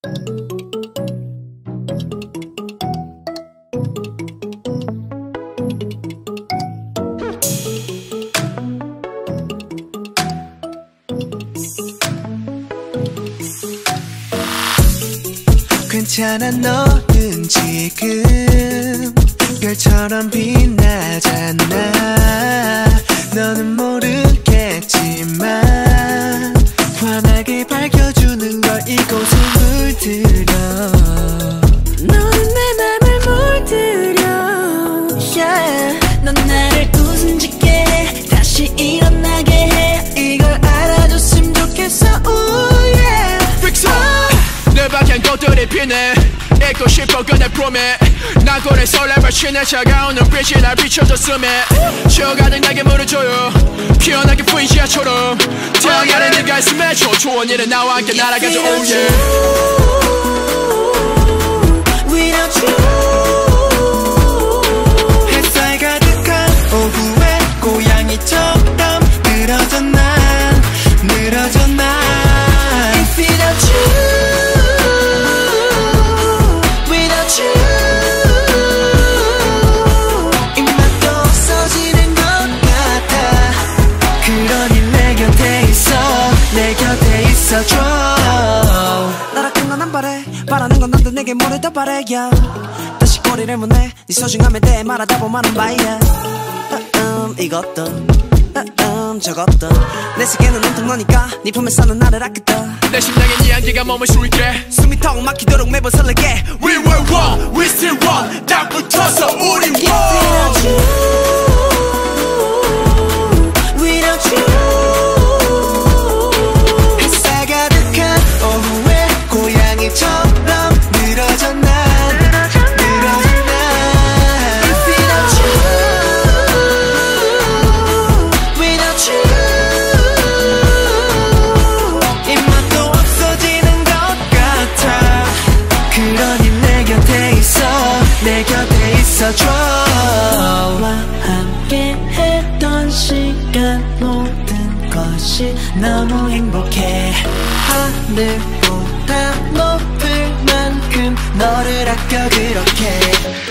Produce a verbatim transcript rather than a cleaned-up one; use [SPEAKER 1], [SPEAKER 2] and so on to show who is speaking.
[SPEAKER 1] 괜찮아 너는 지금 별처럼 빛나잖아. 너는 모르겠지만 환하게 밝혀주는 걸 이곳에 물들여. 너는 내 맘을 물들여. yeah. 넌 나를 웃음 짓게 해, 다시 일어나게 해. 이걸 알아줬으면 좋겠어. Ooh, yeah.
[SPEAKER 2] Fix up. 내 밖엔 꽃들이 피네. 잊고 싶어 그날 프로메. 나고래 설렘을 치네. 차가운 눈빛이 날 비춰줬음에 쉬어가는 나에게 물을 줘요. 피어나게 부인 지하처럼 태양아래 네가 있음에 저 좋은 일은 나와 함께 날아가죠. Oh yeah.
[SPEAKER 1] Without you. 햇살 가득한 오후에 고양이처럼 늘어져 난 늘어져 난 If without you. 내 곁에 있어줘. 나락한 건 안 바래. 바라는 건 나도 내게 뭐를 더 바래. yeah. 다시 꼬리를 무네. 네 소중함에 대해 말하다 보면은 바이야. 음, 이것도 음, 저것도 내 세계는 온통 너니까 네 품에서는 나를 아꼈다.
[SPEAKER 2] 내 심장에 네 향기가 머물 수 있게
[SPEAKER 1] 숨이 턱 막히도록 매번 설레게.
[SPEAKER 2] We were one, we still one. 딱 붙어서 우리 one.
[SPEAKER 1] Without you. Without you. 고양이처럼 늘어져 난 늘어져 난 If without you. Without you. 입맛도 없어지는 것 같아. 그러니 내 곁에 있어. 내 곁에 있어줘. 너와 함께 했던 시간 모든 것이 너무 행복해. 하늘보다 높을 만큼 너를 아껴 그렇게.